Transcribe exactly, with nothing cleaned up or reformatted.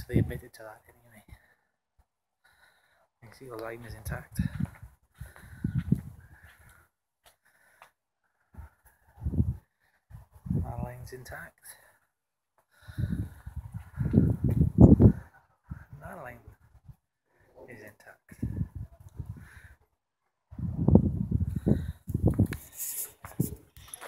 they admitted to that anyway. You can see the line is intact. My line's intact.